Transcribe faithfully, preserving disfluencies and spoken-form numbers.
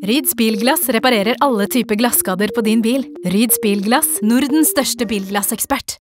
Ryds Bilglass reparerer alle typer glasskader på din bil. Ryds Bilglass, Nordens største bilglassekspert.